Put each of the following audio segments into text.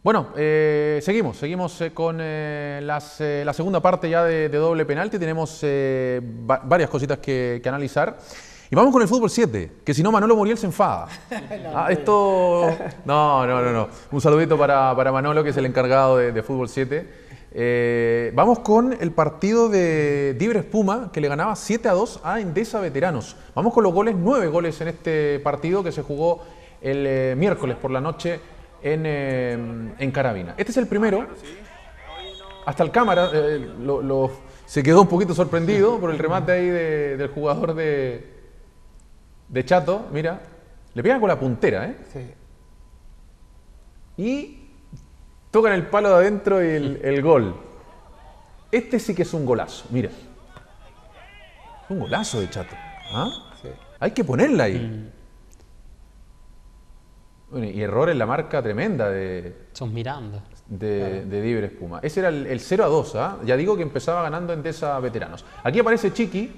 Bueno, seguimos con la segunda parte ya de doble penalti. Tenemos varias cositas que analizar. Y vamos con el fútbol 7, que si no Manolo Muriel se enfada. No. Un saludito para Manolo, que es el encargado de fútbol 7. Vamos con el partido de Diver Espuma, que le ganaba 7-2 a Endesa Veteranos. Vamos con los goles, 9 goles en este partido que se jugó el miércoles por la noche en Carabina. Este es el primero. Hasta el cámara se quedó un poquito sorprendido por el remate ahí del jugador de Chato. Mira, le pegan con la puntera, ¿eh? Sí. Y tocan el palo de adentro y el gol. Este sí que es un golazo, mira. Un golazo de Chato. ¿Ah? Sí. Hay que ponerla ahí. Bueno, y error en la marca tremenda Son mirando. de Diver Espuma. Ese era el 0-2, ¿ah? Ya digo que empezaba ganando Endesa Veteranos. Aquí aparece Chiqui.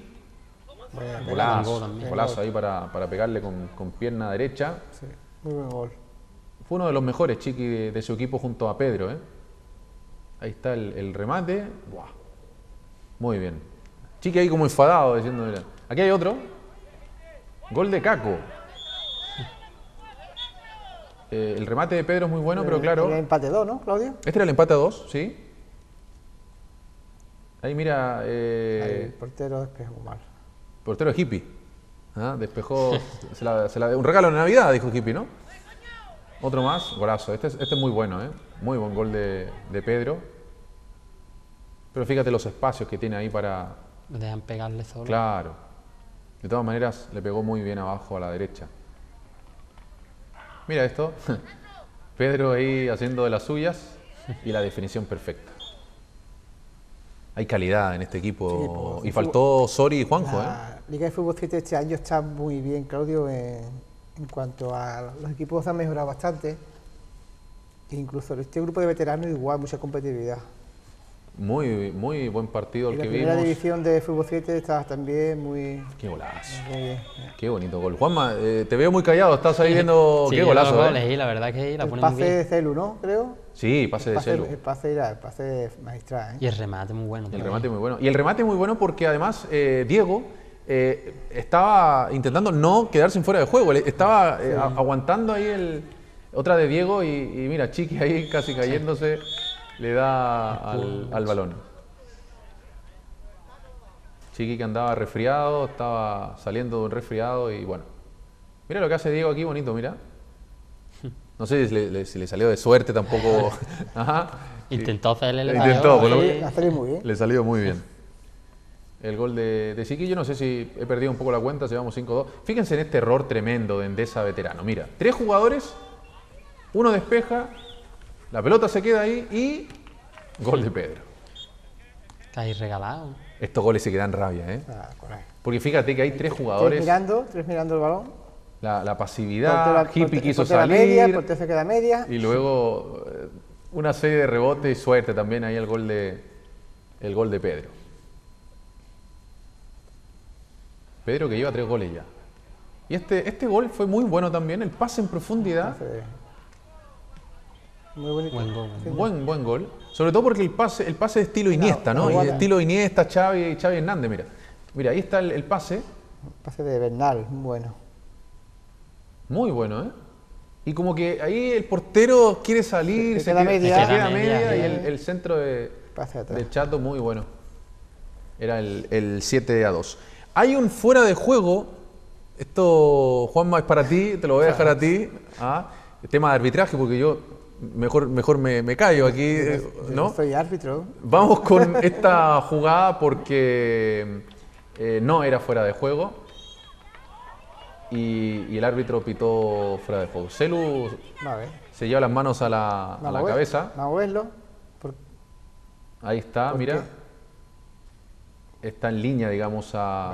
Golazo ahí para pegarle con pierna derecha. Sí, muy buen gol. Fue uno de los mejores Chiqui de su equipo junto a Pedro, ¿eh? Ahí está el remate. ¡Buah! Muy bien. Chiqui ahí como enfadado diciendo, mira. Aquí hay otro. Gol de Caco. El remate de Pedro es muy bueno, pero claro. El empate 2, ¿no, Claudio? Este era el empate a 2, sí. Ahí mira. Ahí el portero despejó mal. Portero hippie. ¿Ah? Despejó. Un regalo de Navidad, dijo hippie, ¿no? Otro más, golazo. Este es muy bueno, ¿eh? Muy buen gol de Pedro. Pero fíjate los espacios que tiene ahí para. Me dejan pegarle solo. Claro. De todas maneras, le pegó muy bien abajo a la derecha. Mira esto. Pedro ahí haciendo de las suyas y la definición perfecta. Hay calidad en este equipo. Sí, y faltó Sori y Juanjo, La Liga de Fútbol 7 este año está muy bien, Claudio, en cuanto a los equipos han mejorado bastante. E incluso este grupo de veteranos igual, mucha competitividad. Muy buen partido el que vimos. La primera división de Fútbol 7 está también muy... Qué golazo. Muy bien. Qué bonito gol. Juanma, te veo muy callado, estás ahí viendo Sí, qué golazo. Goles, la verdad que la El pone muy pase bien. de Celu, ¿no? Creo. Sí, pase de Celu. El pase magistral, ¿eh? Y el remate muy bueno. El remate muy bueno. Y el remate muy bueno porque además Diego estaba intentando no quedarse en fuera de juego. Estaba aguantando ahí otra de Diego y mira, Chiqui ahí casi cayéndose, le da al balón. Chiqui que andaba resfriado, estaba saliendo de un resfriado y bueno. Mira lo que hace Diego aquí, bonito, mira. No sé si le salió de suerte tampoco. Ajá. Intentó hacerle el Intentó, Ha salido muy bien. le salió muy bien. El gol de Chiqui, yo no sé si he perdido un poco la cuenta, llevamos 5-2. Fíjense en este error tremendo de Endesa Veterano. Mira, 3 jugadores, uno despeja, la pelota se queda ahí y gol de Pedro. Está ahí regalado. Estos goles se quedan rabia, ¿eh? Ah, correcto. Porque fíjate que hay 3 jugadores. Tres mirando el balón. La pasividad, Hippie quiso salir. Media, Portero se queda media. Y luego una serie de rebotes y suerte también ahí el gol de Pedro. Pedro que lleva 3 goles ya. Y este gol fue muy bueno también, el pase en profundidad. Muy bonito. Buen gol. Sí, Buen gol. Sobre todo porque el pase de estilo Iniesta, ¿no? igual. Y estilo Iniesta, Xavi Hernández, mira. Mira, ahí está el pase. Pase de Bernal, muy bueno. Muy bueno, ¿eh? Y como que ahí el portero quiere salir, Se queda media. se queda media, media y sí. el centro Pase atrás. de Chato muy bueno. Era el 7-2. Hay un fuera de juego. Esto, Juanma, es para ti, te lo voy a dejar a ti. El tema de arbitraje, porque yo mejor me callo aquí, ¿no? Soy árbitro. Vamos con esta jugada porque no era fuera de juego y el árbitro pitó fuera de juego. Celu se lleva las manos a la cabeza. Vamos a verlo. Ahí está, ¿Por mira. qué? Está en línea, digamos,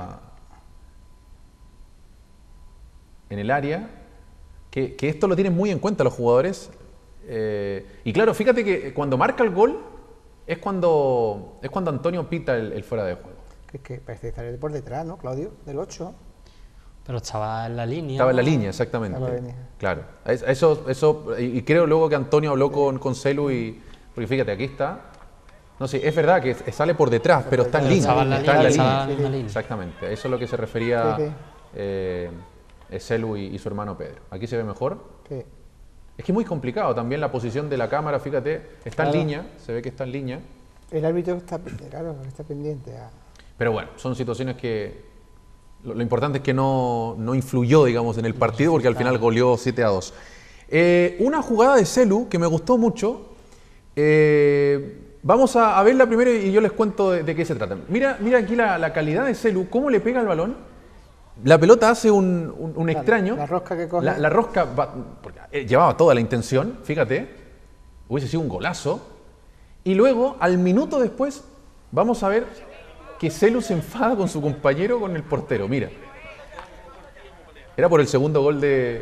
en el área. Que esto lo tienen muy en cuenta los jugadores. Y claro, fíjate que cuando marca el gol es cuando Antonio pita el fuera de juego. Que parece que está por detrás, ¿no, Claudio? Del 8. Pero estaba en la línea. Estaba en la ¿no? línea, exactamente. Estaba en la línea. Claro. Y creo luego que Antonio habló con Celu y... Porque fíjate, aquí está. No sé, es verdad que sale por detrás, pero está en Pero línea. estaba en la Está en la línea, estaba línea. en la misma línea. Exactamente. Eso es lo que se refería Sí, Celu y su hermano Pedro. Aquí se ve mejor. Sí. Es que es muy complicado también la posición de la cámara, fíjate. Está en Claro. línea, se ve que está en línea. El árbitro está, claro, está pendiente. Pero bueno, son situaciones que lo importante es que no influyó, digamos, en el partido porque al final goleó 7-2. Una jugada de Celu que me gustó mucho. Vamos a verla primero y yo les cuento de qué se trata. Mira aquí la calidad de Celu, cómo le pega el balón. La pelota hace un extraño. La rosca que coge. La rosca porque llevaba toda la intención, fíjate. Hubiese sido un golazo. Y luego, al minuto después, vamos a ver que Celu se enfada con su compañero, con el portero. Mira. Era por el segundo gol de...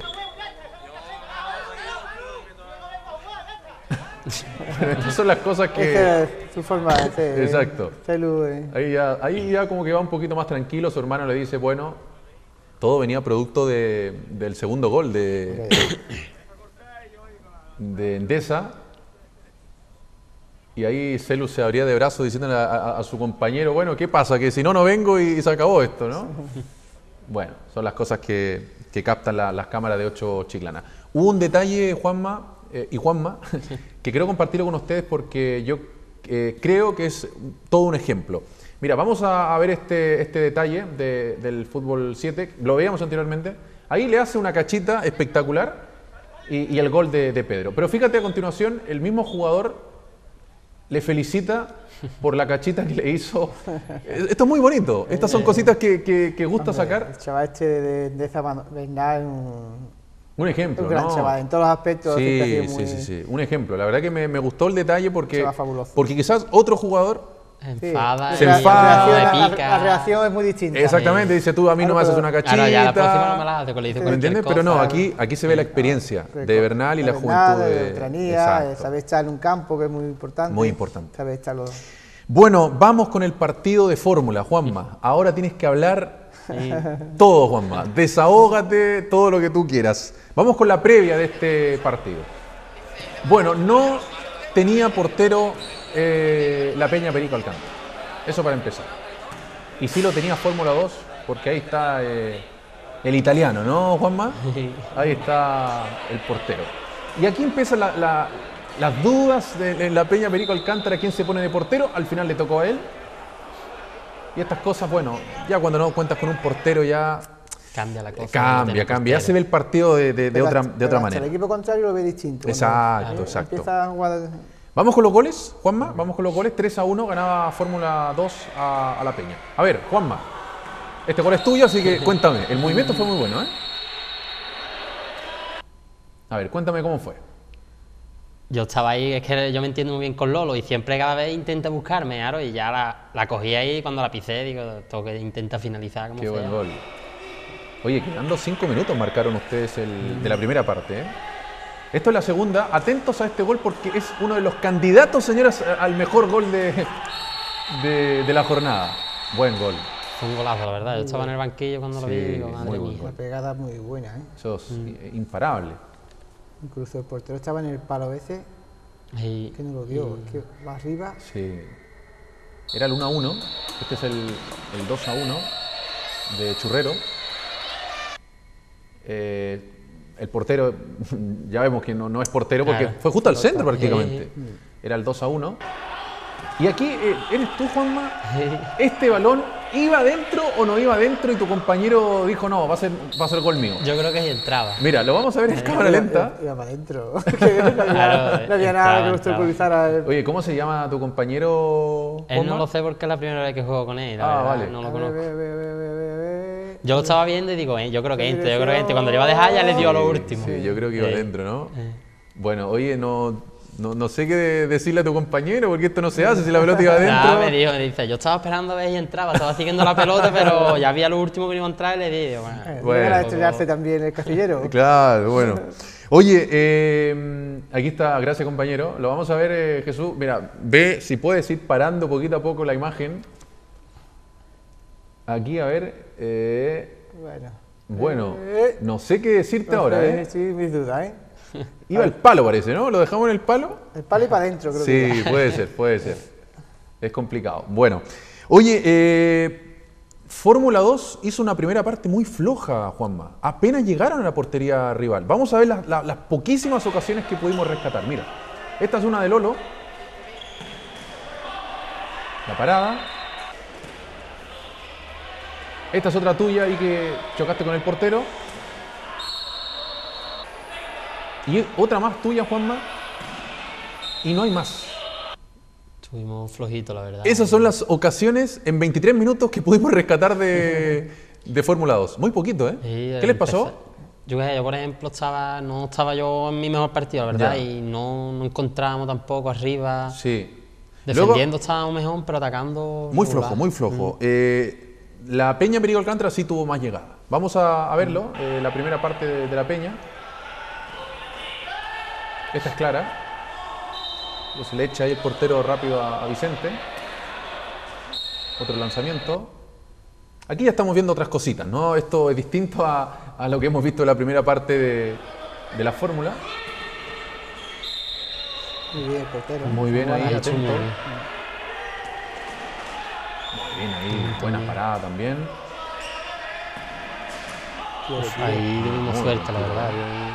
Estas son las cosas que... Esa es su forma de ser. Exacto. Celu, Ahí ya como que va un poquito más tranquilo. Su hermano le dice, bueno, todo venía producto del segundo gol de Endesa. Y ahí Celu se abría de brazos diciéndole a su compañero, bueno, ¿qué pasa? Que si no, no vengo y se acabó esto, ¿no? Bueno, son las cosas que captan las cámaras de 8 Chiclana. Hubo un detalle, Juanma, que quiero compartirlo con ustedes porque yo creo que es todo un ejemplo. Mira, vamos a ver este detalle del fútbol 7, lo veíamos anteriormente. Ahí le hace una cachita espectacular y el gol de Pedro. Pero fíjate a continuación, el mismo jugador le felicita por la cachita que le hizo. Esto es muy bonito. Estas son cositas que gusta hombre, sacar. El chaval este de Bernal es Un ejemplo, un gran ¿no? chaval, en todos los aspectos. Sí, ha sido muy- sí. Un ejemplo. La verdad que me gustó el detalle porque Chaval fabuloso. quizás otro jugador... Sí. Enfada, Se La- enfada. La, reacción, le pica. la reacción es muy distinta. Exactamente, dice tú a mí no me Claro, haces pero- una cachita. Claro, ya la próxima no me la hace, que le dice ¿Me cualquier entiendes? Pero no, cosa. aquí se ve la experiencia de Bernal y la Bernal, juventud de de... veteranía, Exacto. saber estar en un campo que es muy importante. Muy importante. Saber estar los... Bueno, vamos con el partido de fórmula, Juanma. Ahora tienes que hablar todo, Juanma. Desahógate, todo lo que tú quieras. Vamos con la previa de este partido. Bueno, no tenía portero la Peña Perico Alcántara. Eso para empezar. Y sí lo tenía Fórmula 2, porque ahí está el italiano, ¿no, Juanma? Ahí está el portero. Y aquí empiezan las dudas de la Peña Perico Alcántara, quién se pone de portero. Al final le tocó a él. Y estas cosas, bueno, ya cuando no cuentas con un portero ya Cambia la cosa. cambia. Ya se ve el partido de otra Pero manera. El equipo contrario lo ve distinto. Exacto, Cuando exacto. Empieza a jugar... Vamos con los goles, Juanma. Vamos con los goles. 3-1 ganaba Fórmula 2 a la Peña. A ver, Juanma. Este gol es tuyo, así que cuéntame. El movimiento fue muy bueno, ¿eh? A ver, cuéntame cómo fue. Yo estaba ahí, es que yo me entiendo muy bien con Lolo y siempre cada vez intenta buscarme, claro, y ya la cogí ahí cuando la pisé, digo, tengo que intentar finalizar como Qué buen sea. gol. Oye, quedando 5 minutos marcaron ustedes de la primera parte, ¿eh? Esto es la segunda. Atentos a este gol porque es uno de los candidatos, señoras, al mejor gol de la jornada. Buen gol. Fue un golazo, la verdad. Yo estaba en el banquillo cuando lo vi y Sí, digo, madre muy buen mía. Una pegada muy buena, ¿eh? Eso es imparable. Incluso el portero estaba en el palo ese, Y- que no lo dio. Es que va arriba. Sí. Era el 1-1. Este es el 2-1 de Churrero. El portero, ya vemos que no es portero porque Claro. fue justo al centro Sí. prácticamente. Era el 2-1. Y aquí, ¿eres tú, Juanma? ¿Este balón iba adentro o no iba adentro? Y tu compañero dijo, no, va a ser gol mío. Yo creo que ahí entraba. Mira, lo vamos a ver en cámara lenta. Iba para adentro. Claro, no había nada que entraba. obstaculizara. Oye, ¿cómo se llama tu compañero, Él no Juanma? lo sé porque es la primera vez que juego con él, la Ah, verdad, vale. no A lo ver, conozco. ve. Yo lo estaba viendo y digo, yo creo que entre, yo creo que entre. Cuando le iba a dejar ya le dio a lo último. Sí, yo creo que iba Sí. adentro, ¿no? Bueno, oye, no sé qué decirle a tu compañero porque esto no se hace si la pelota iba adentro. Nada, me dice, yo estaba esperando a ver si entraba, estaba siguiendo la pelota, pero ya había lo último que iba a entrar y le di, bueno, Bueno. Iban a estrellarse también el casillero. Claro, bueno. Oye, aquí está, gracias compañero. Lo vamos a ver, Jesús. Mira, ve si puedes ir parando poquito a poco la imagen. Aquí, a ver. Bueno, Bueno, no sé qué decirte ahora, ¿eh? Sí, mis dudas, ¿eh? Iba al palo, parece, ¿no? ¿Lo dejamos en el palo? El palo y para adentro, creo que. Sí, puede ser, puede ser. Es complicado. Bueno, oye, Fórmula 2 hizo una primera parte muy floja, Juanma. Apenas llegaron a la portería rival. Vamos a ver las poquísimas ocasiones que pudimos rescatar. Mira, esta es una de Lolo. La parada. Esta es otra tuya y que chocaste con el portero. Y otra más tuya, Juanma. Y no hay más. Estuvimos flojitos, la verdad. Esas son las ocasiones en 23 minutos que pudimos rescatar de Fórmula 2. Muy poquito, ¿eh? Sí, ¿Qué les pasó? Yo, por ejemplo, no estaba yo en mi mejor partido, la verdad, Ya. y no encontrábamos tampoco arriba. Sí. Defendiendo estábamos mejor, pero atacando. Muy regular. flojo, muy flojo. La Peña Perico Alcántara sí tuvo más llegada. Vamos a verlo, la primera parte de la Peña. Esta es clara. Pues le echa ahí el portero rápido a Vicente. Otro lanzamiento. Aquí ya estamos viendo otras cositas, ¿no? Esto es distinto a lo que hemos visto en la primera parte de la fórmula. Muy bien, portero. Muy bien ahí, Ha hecho atento. muy bien. Muy bien ahí, buena parada también. Ahí tuvimos Muy suerte, la bien. verdad.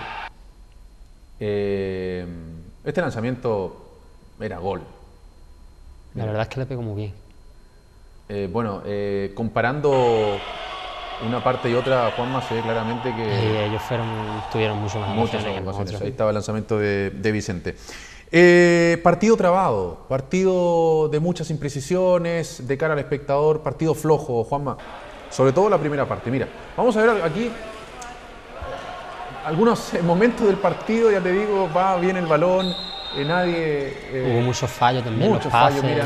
Este lanzamiento era gol. La verdad es que le pegó muy bien. Bueno, comparando una parte y otra, Juanma, se ve claramente Y que ellos tuvieron mucho más muchas ocasiones que ocasiones. nosotros. Ahí estaba el lanzamiento de Vicente. Partido trabado, partido de muchas imprecisiones, de cara al espectador, partido flojo, Juanma. Sobre todo la primera parte. Mira, vamos a ver aquí algunos momentos del partido, ya te digo, va bien el balón, nadie... Hubo muchos fallos también, muchos los pases. fallos, mira.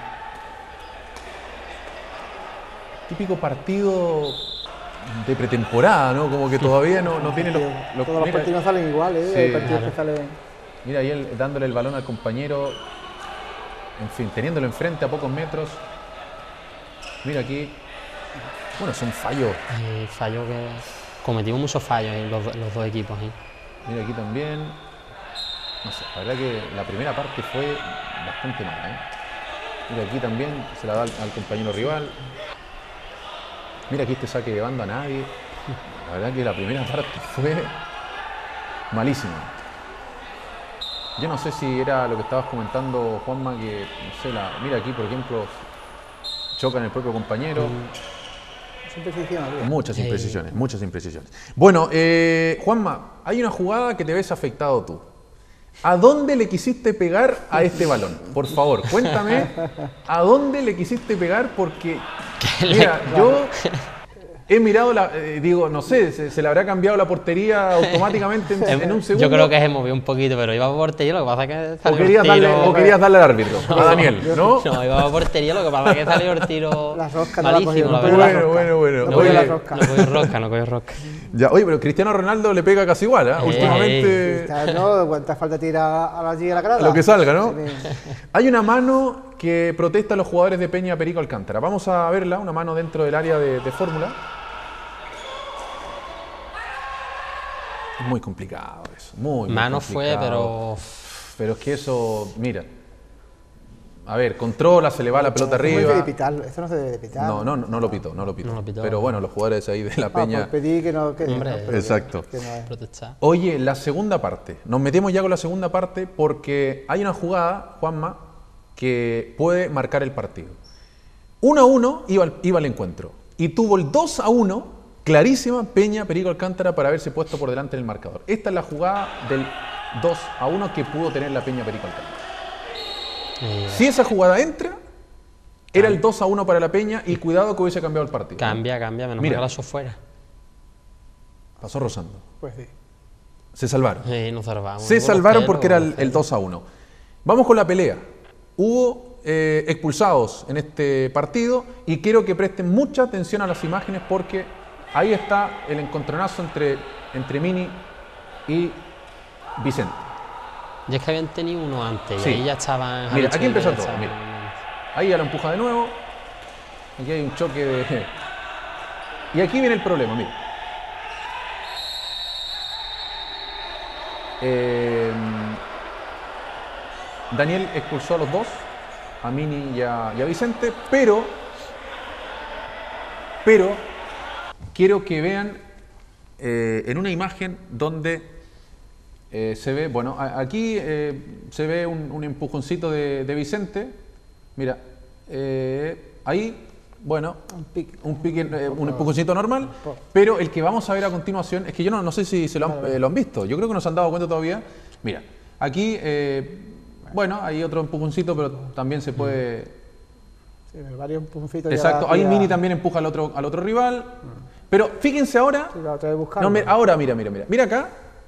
Típico partido de pretemporada, ¿no? Como que todavía no tiene los Todos los mira, partidos no salen igual, ¿eh? Sí, Hay partidos claro. que salen. mira ahí él dándole el balón al compañero, en fin, teniéndolo enfrente a pocos metros. Mira aquí, bueno, son fallos. Fallo que cometimos muchos fallos los dos equipos. Mira aquí también. No sé, la verdad que la primera parte fue bastante mala, ¿eh? Mira aquí también se la da al compañero rival. Mira aquí este saque de banda a nadie. La verdad que la primera parte fue malísima. Yo no sé si era lo que estabas comentando, Juanma, que no sé, mira aquí por ejemplo chocan el propio compañero. Siempre se hicieron bien. Muchas imprecisiones, muchas imprecisiones. Bueno, Juanma, hay una jugada que te ves afectado tú. ¿A dónde le quisiste pegar a este balón? Por favor, cuéntame a dónde le quisiste pegar porque, mira, yo he mirado, digo, no sé, se le habrá cambiado la portería automáticamente en un segundo. Yo creo que se movió un poquito, pero iba a portería, lo que pasa es que O salió querías, el darle, tiro. o querías darle al árbitro, a Daniel, ¿no? No, iba a portería, lo que pasa es que salió el tiro La rosca no la malísimo, cogió, la no cogió verdad. la rosca. Bueno. No cogió la Oye, rosca. No cogió rosca. ya, oye, pero Cristiano Ronaldo le pega casi igual, ¿eh? Últimamente. Está, ¿no? ¿Cuánta falta tira a la G a la grada? Lo que salga, ¿no? Sí. Hay una mano que protesta a los jugadores de Peña Perico Alcántara. Vamos a verla, una mano dentro del área de fórmula. Es muy complicado eso, muy Mano fue, complicado. Pero es que eso, mira. A ver, controla, se le va la pelota No se debe arriba. de pitar, esto no se debe de pitar. No lo pitó. No lo pitó. Pero bueno, los jugadores ahí de la Por Peña. pedir que no. Que, Hombre, no, pero exacto. que no es. Protestar. Oye, la segunda parte. Nos metemos ya con la segunda parte porque hay una jugada, Juanma, que puede marcar el partido. 1-1 iba al encuentro. Y tuvo el 2-1, clarísima, Peña Perico Alcántara para haberse puesto por delante en el marcador. Esta es la jugada del 2-1 que pudo tener la Peña Perico Alcántara. Si esa jugada entra, era el 2-1 para la Peña y cuidado que hubiese cambiado el partido. Cambia, menos mal Mira. que la hizo fuera. Pasó rozando. Pues sí. Se salvaron. Nos salvamos. Se salvaron porque era el 2-1. Vamos con la pelea. Hubo expulsados en este partido y quiero que presten mucha atención a las imágenes porque ahí está el encontronazo entre Mini y Vicente. Y es que habían tenido uno antes Sí. y ahí ya estaban. Mira, Javi aquí empezó Chávez, todo, estaban- mira. Ahí ya lo empuja de nuevo. Aquí hay un choque de... Y aquí viene el problema, mira. Daniel expulsó a los dos, a Mini y a Vicente, pero quiero que vean en una imagen donde se ve, bueno, aquí se ve un empujoncito de Vicente, mira, ahí, bueno, un empujoncito normal, pero el que vamos a ver a continuación, es que yo no sé si se lo han visto, yo creo que no se han dado cuenta todavía, mira, aquí, bueno, hay otro empujoncito, pero también se puede... Sí, varios empujoncitos. Exacto, ahí Mini también empuja al otro rival, pero fíjense ahora, Sí, la otra vez no, buscando. ahora mira acá,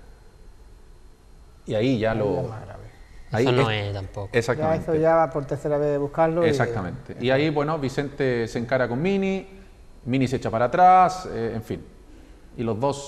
y ahí ya Ahí lo... es más grave. Eso no es tampoco. Ya Exactamente. eso ya va por tercera vez buscarlo. Exactamente. Y ahí, bueno, Vicente se encara con Mini, Mini se echa para atrás, en fin. Y los dos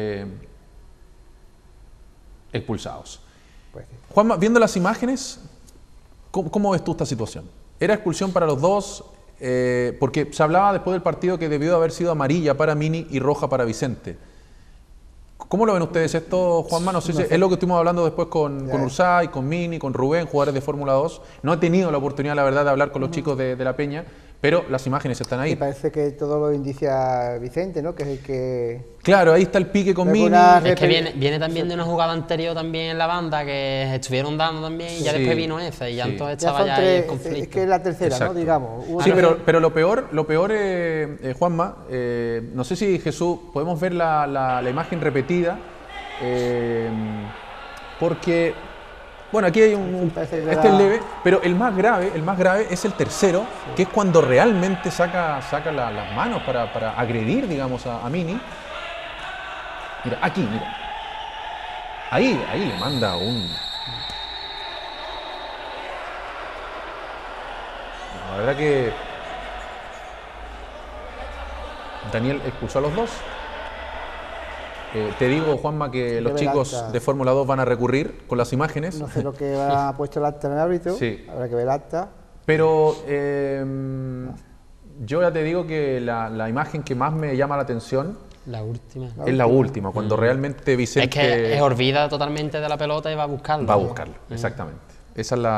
expulsados. Pues sí. Juanma, viendo las imágenes, ¿cómo ves tú esta situación? ¿Era expulsión para los dos? Porque se hablaba después del partido que debió de haber sido amarilla para Mini y roja para Vicente. ¿Cómo lo ven ustedes esto, Juanma? No sé si es lo que estuvimos hablando después con Ursay, con Mini, con Rubén, jugadores de Fórmula 2. No he tenido la oportunidad, la verdad, de hablar con los chicos de la Peña, pero las imágenes están ahí. Y parece que todo lo indicia Vicente, ¿no? Que es el que... Claro, ahí está el pique con Luego Mini. una Es que viene también de una jugada anterior también en la banda, que estuvieron dando también, y ya Sí. después vino esa, y ya Sí. entonces Ya estaba son ya ahí tres, el conflicto. es que es la tercera, Exacto. ¿no? Digamos. Sí, Una- pero lo peor, Juanma, no sé si Jesús, podemos ver la imagen repetida, porque, bueno, aquí hay Parece que este es da- leve, pero el más grave es el tercero, que es cuando realmente saca las manos para agredir, digamos, a Mini. Mira, aquí, mira. Ahí le manda La verdad que Daniel expulsó a los dos. Te digo, Juanma, que los Debe chicos acta. de Fórmula 2 van a recurrir con las imágenes, No sé lo que ha puesto el acta en el árbitro. Sí. Habrá que ver el acta. pero yo ya te digo que la imagen que más me llama la atención La última. es la última, cuando realmente Es Vicente que se olvida totalmente de la pelota y va a buscarlo. va a buscarlo, exactamente. Esa es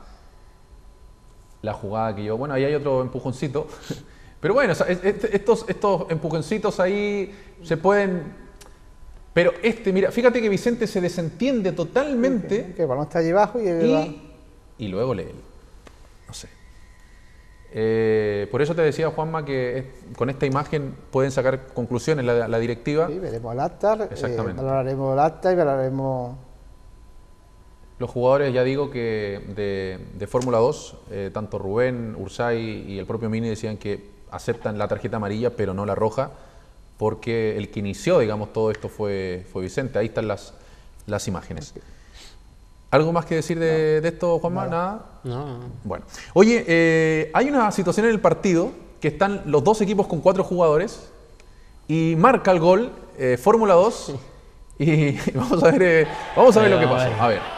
la jugada que yo... Bueno, ahí hay otro empujoncito, pero bueno, o sea, estos empujoncitos ahí se pueden... Pero mira, fíjate que Vicente se desentiende totalmente Que el balón está allí abajo y luego no sé. Por eso te decía, Juanma, que con esta imagen pueden sacar conclusiones la directiva. Sí, veremos el acta. Exactamente. Valoraremos el acta y valoraremos... Los jugadores, ya digo que de Fórmula 2, tanto Rubén, Ursay y el propio Mini decían que aceptan la tarjeta amarilla, pero no la roja, porque el que inició, digamos, todo esto fue Vicente. Ahí están las imágenes. ¿Algo más que decir de esto, Juanma? Nada. No. Bueno. Oye, hay una situación en el partido que están los dos equipos con 4 jugadores y marca el gol Fórmula 2 y vamos a ver lo que pasó. A ver.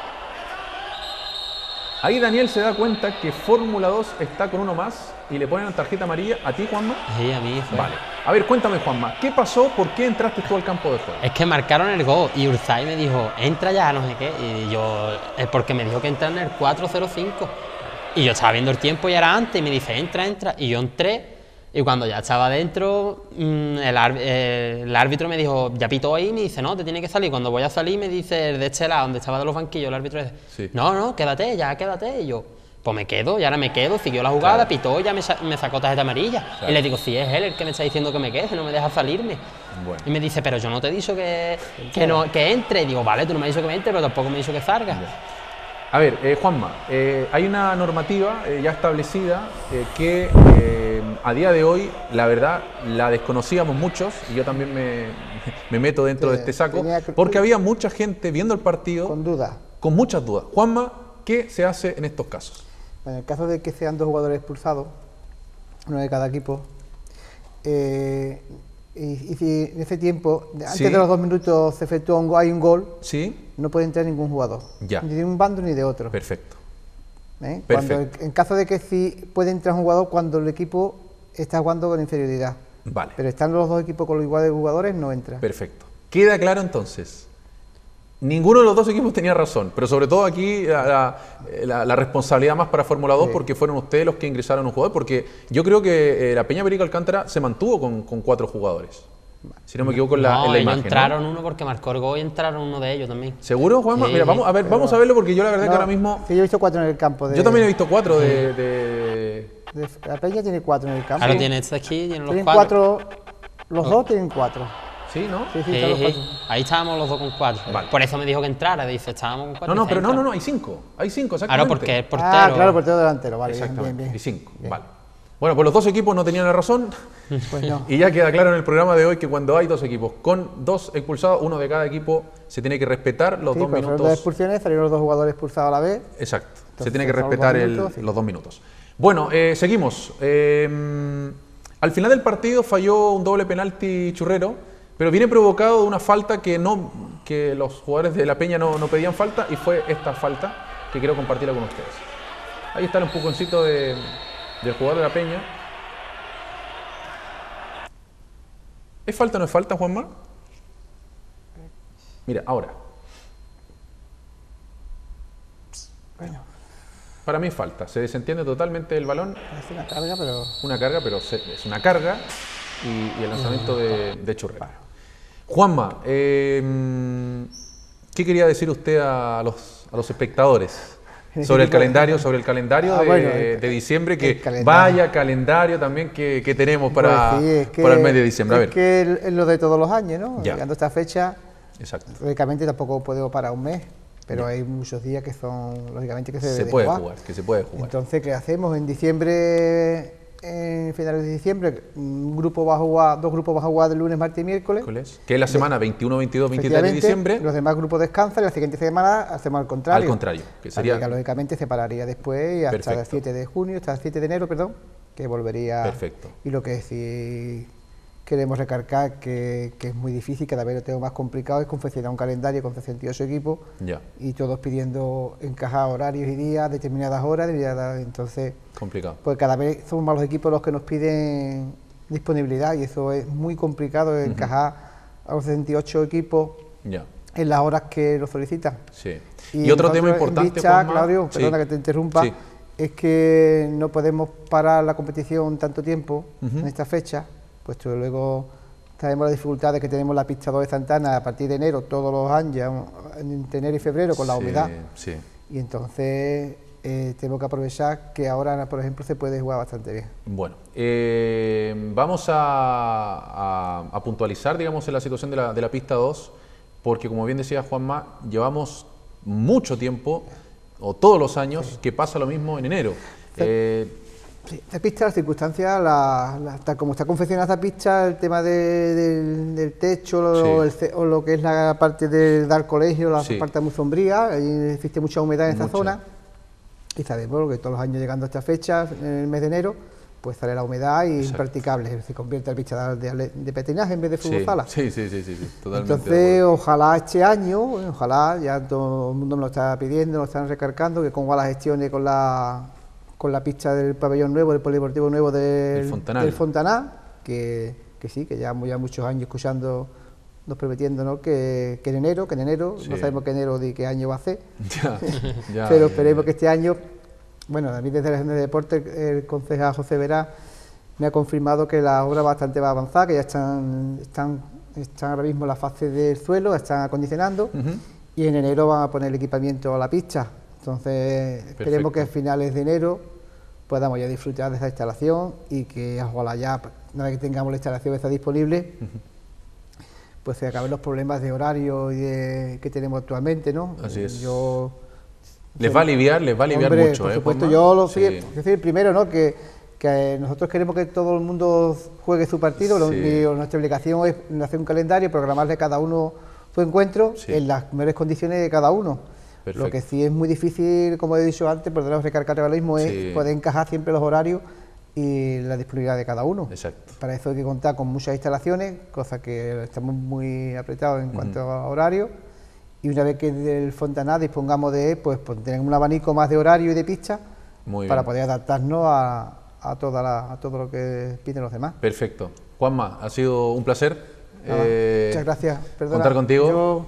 Ahí Daniel se da cuenta que Fórmula 2 está con uno más y le ponen la tarjeta amarilla. ¿A ti, Juanma? Sí, a mí fue. Vale. A ver, cuéntame, Juanma, ¿qué pasó? ¿Por qué entraste tú al campo de juego? Es que marcaron el gol y Ursay me dijo, entra ya, no sé qué. Y yo, es porque me dijo que entra en el 4:05. Y yo estaba viendo el tiempo y era antes y me dice, entra. Y yo entré y cuando ya estaba dentro, el árbitro me dijo, ya pitó ahí y me dice, no, te tiene que salir. Cuando voy a salir me dice, de este lado, donde estaba de los banquillos, el árbitro dice, Sí. no, quédate. Y yo, pues me quedo, y ahora me quedo, siguió la jugada, Claro. pitó y ya me sacó tarjeta amarilla. Claro. Y le digo, sí, es él el que me está diciendo que me quede, no me deja salirme. Bueno. Y me dice, pero yo no te he dicho que entre. Y digo, vale, tú no me has dicho que me entre, pero tampoco me has dicho que salga. A ver, Juanma, hay una normativa ya establecida que a día de hoy, la verdad, la desconocíamos muchos, y yo también me meto dentro de este saco, tenía que- porque había mucha gente viendo el partido Con duda. con muchas dudas. Juanma, ¿qué se hace en estos casos? En el caso de que sean 2 jugadores expulsados, uno de cada equipo, y si en ese tiempo, antes Sí. de los 2 minutos se efectúa hay un gol, ¿Sí? no puede entrar ningún jugador. Ya. Ni de un bando ni de otro. Perfecto. ¿Eh? Perfecto. Cuando, en caso de que sí puede entrar un jugador cuando el equipo está jugando con inferioridad. Vale, Pero están los dos equipos con los iguales jugadores, no entra. perfecto. ¿Queda claro entonces? Ninguno de los dos equipos tenía razón, pero sobre todo aquí la responsabilidad más para Fórmula 2 porque fueron ustedes los que ingresaron un jugador, porque yo creo que la Peña Perico Alcántara se mantuvo con 4 jugadores. Si no me equivoco en la ellos imagen. entraron uno porque marcó el gol y entraron uno de ellos también. ¿Seguro, Juanma? Sí, Mira, vamos a verlo porque yo la verdad que ahora mismo... Sí, yo he visto 4 en el campo. Yo también he visto 4 La Peña tiene 4 en el campo. Ahora tiene este aquí, tiene los Tienen 4. 4, los dos tienen 4. Sí, ¿no? Sí, están los 4. Ahí estábamos los dos con 4. Vale. Por eso me dijo que entrara, dice, estábamos con 4. No, pero no, hay 5. Hay 5, exactamente. Ahora porque es portero. Ah, claro, portero delantero, vale, Exactamente, bien. y 5, vale. Bueno, pues los dos equipos no tenían la razón. Pues no. Y ya queda claro en el programa de hoy que cuando hay 2 equipos con 2 expulsados, uno de cada equipo, se tiene que respetar los 2 pues fueron minutos. 2 expulsiones, salieron los 2 jugadores expulsados a la vez. Exacto, Entonces, se tiene que son los respetar 2 minutos, sí. los 2 minutos. Bueno, seguimos. Al final del partido falló un doble penalti Churrero, pero viene provocado de una falta que los jugadores de la Peña no pedían falta, y fue esta falta que quiero compartirla con ustedes. Ahí está el empujoncito del jugador de la Peña. ¿Es falta o no es falta, Juanma? Mira, ahora. Bueno, Para mí es falta. Se desentiende totalmente el balón. parece una carga, pero... Una carga, pero es una carga y el lanzamiento de Churrero. Juanma, ¿qué quería decir usted a los espectadores sobre el calendario, de diciembre? Que vaya calendario también que tenemos para el mes de diciembre. A ver. Es que es lo de todos los años, ¿no? Ya. Llegando a esta fecha, Exacto. lógicamente tampoco podemos parar un mes, pero hay muchos días que son, lógicamente, que se Se debe puede jugar. jugar, que se puede jugar. Entonces, ¿qué hacemos? En diciembre, en finales de diciembre, un grupo va a jugar, 2 grupos van a jugar de lunes, martes y miércoles. Que es la semana 21, 22, 23 de Efectivamente, diciembre. Los demás grupos descansan y la siguiente semana hacemos al contrario. Al contrario, que sería... La liga, lógicamente, separaría después y hasta Perfecto. el 7 de junio, hasta el 7 de enero, perdón, que volvería... Perfecto. Y lo que sí queremos recalcar que es muy difícil, cada vez lo tengo más complicado, es confeccionar un calendario con 68 equipos Ya, y todos pidiendo encajar horarios y días, determinadas horas, entonces, complicado. pues cada vez son más los equipos los que nos piden disponibilidad y eso es muy complicado, encajar a los 68 equipos Ya, en las horas que lo solicitan. sí. Y otro tema nosotros, importante, en vista, Juanma, Claudio, sí. perdona que te interrumpa, Sí. es que no podemos parar la competición tanto tiempo en esta fecha, puesto que luego sabemos las dificultades que tenemos en la pista 2 de Santana a partir de enero, todos los años, entre enero y febrero, con la humedad. Sí. Y entonces tenemos que aprovechar que ahora, por ejemplo, se puede jugar bastante bien. Bueno, vamos a puntualizar, digamos, en la situación de la pista 2, porque como bien decía Juanma, llevamos mucho tiempo, o todos los años, que pasa lo mismo en enero. Sí, esta pista, las circunstancias, tal como está confeccionada esta pista, el tema del techo o lo que es la parte de dar colegio, la parte muy sombría, ahí existe mucha humedad en esta zona. Y sabemos que todos los años llegando a esta fecha, en el mes de enero, pues sale la humedad y es impracticable, se convierte en pista de patinaje en vez de fútbol sala. Sí, totalmente. Entonces, ojalá este año, ojalá, ya todo el mundo me lo está pidiendo, lo están recargando, que cómo va la gestión con la pista del pabellón nuevo, del polideportivo nuevo del Fontaná, que sí, que llevamos ya muchos años escuchando, nos prometiéndonos que en enero, no sabemos qué enero de qué año va a ser, pero esperemos que este año, bueno, a mí desde la Agenda de Deporte, el concejal José Verá me ha confirmado que la obra bastante va avanzada, que ya están ahora mismo en la fase del suelo, están acondicionando, y en enero van a poner el equipamiento a la pista. Entonces, esperemos que a finales de enero podamos ya disfrutar de esa instalación y que ojalá ya, una vez que tengamos la instalación esta disponible, pues se acaben los problemas de horario que tenemos actualmente, ¿no? Así es. Les va a aliviar hombre, mucho, por supuesto, Juanma? yo lo sé, decir, primero, ¿no? Que nosotros queremos que todo el mundo juegue su partido, nuestra obligación es hacer un calendario, programarle a cada uno su encuentro en las mejores condiciones de cada uno. Perfecto. Lo que sí es muy difícil, como he dicho antes, por recargar el realismo, es poder encajar siempre los horarios y la disponibilidad de cada uno. Exacto. Para eso hay que contar con muchas instalaciones, cosa que estamos muy apretados en cuanto a horario, y una vez que del Fontaná dispongamos de pues tener un abanico más de horario y de pista para poder adaptarnos a todo lo que piden los demás. Perfecto. Juanma, ha sido un placer. Muchas gracias. Perdona, contar contigo.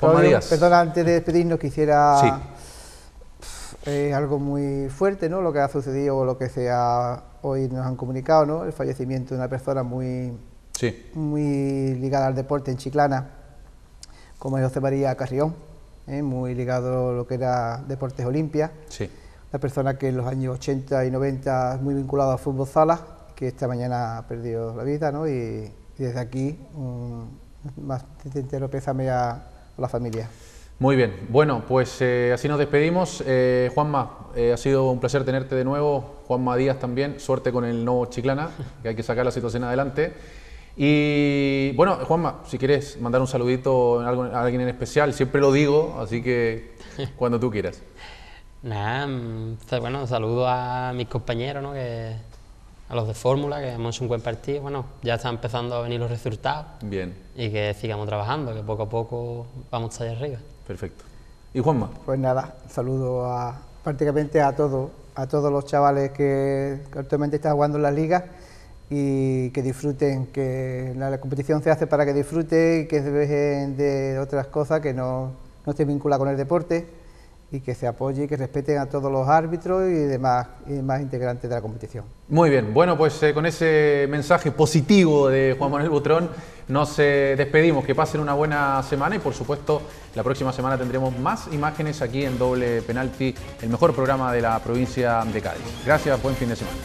Perdona, antes de despedirnos quisiera... Sí. Algo muy fuerte, ¿no? Lo que ha sucedido o lo que hoy nos han comunicado, ¿no? El fallecimiento de una persona muy ligada al deporte en Chiclana, como es José María Carrión, muy ligado a lo que era Deportes Olimpia. Sí. Una persona que en los años 80 y 90 muy vinculado al fútbol sala, que esta mañana ha perdido la vida, ¿no? Y desde aquí, más sincero pésame a la familia. Muy bien, bueno, pues así nos despedimos. Juanma, ha sido un placer tenerte de nuevo. Juanma Díaz también, suerte con el nuevo Chiclana, que hay que sacar la situación adelante. Y bueno, Juanma, si quieres mandar un saludito a alguien en especial, siempre lo digo, así que cuando tú quieras. Nada, bueno, saludo a mis compañeros, ¿no? A los de Fórmula, que hemos hecho un buen partido. Bueno, ya están empezando a venir los resultados. Bien. Y que sigamos trabajando, que poco a poco vamos allá arriba. Perfecto. ¿Y Juanma? Pues nada, saludo prácticamente a todos los chavales que actualmente están jugando en las ligas y que disfruten, que la competición se hace para que disfruten y que se dejen de otras cosas que no estén vinculadas con el deporte y que se apoye y que respeten a todos los árbitros y demás integrantes de la competición. Muy bien, bueno, pues con ese mensaje positivo de Juan Manuel Butrón nos despedimos, que pasen una buena semana y por supuesto la próxima semana tendremos más imágenes aquí en Doble Penalti, el mejor programa de la provincia de Cádiz. Gracias, buen fin de semana.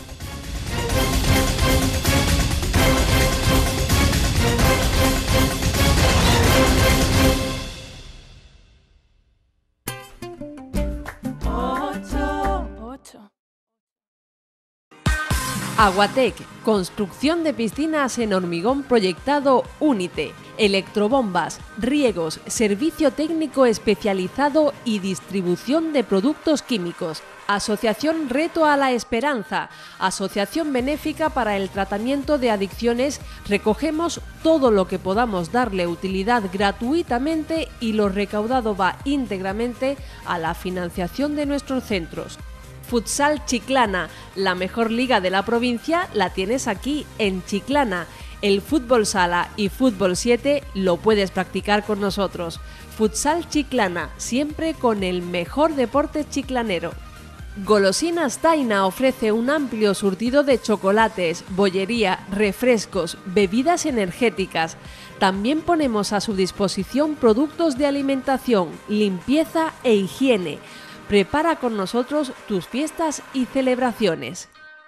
Aguatec, construcción de piscinas en hormigón proyectado Únite, electrobombas, riegos, servicio técnico especializado y distribución de productos químicos. Asociación Reto a la Esperanza, asociación benéfica para el tratamiento de adicciones. Recogemos todo lo que podamos darle utilidad gratuitamente y lo recaudado va íntegramente a la financiación de nuestros centros. Futsal Chiclana, la mejor liga de la provincia la tienes aquí en Chiclana. El fútbol sala y fútbol 7 lo puedes practicar con nosotros. Futsal Chiclana, siempre con el mejor deporte chiclanero. Golosinas Taina ofrece un amplio surtido de chocolates, bollería, refrescos, bebidas energéticas. También ponemos a su disposición productos de alimentación, limpieza e higiene. Prepara con nosotros tus fiestas y celebraciones.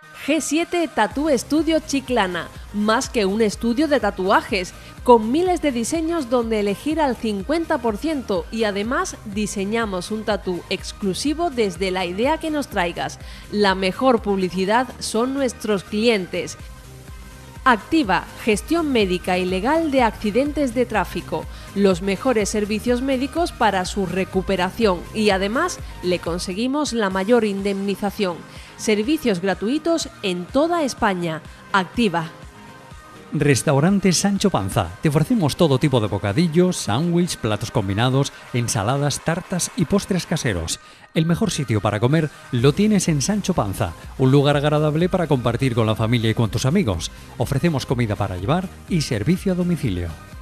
G7 Tattoo Studio Chiclana, más que un estudio de tatuajes, con miles de diseños donde elegir al 50% y además diseñamos un tatú exclusivo desde la idea que nos traigas. La mejor publicidad son nuestros clientes. Activa, gestión médica y legal de accidentes de tráfico, los mejores servicios médicos para su recuperación y además le conseguimos la mayor indemnización. Servicios gratuitos en toda España. Activa. Restaurante Sancho Panza. Te ofrecemos todo tipo de bocadillos, sándwich, platos combinados, ensaladas, tartas y postres caseros. El mejor sitio para comer lo tienes en Sancho Panza, un lugar agradable para compartir con la familia y con tus amigos. Ofrecemos comida para llevar y servicio a domicilio.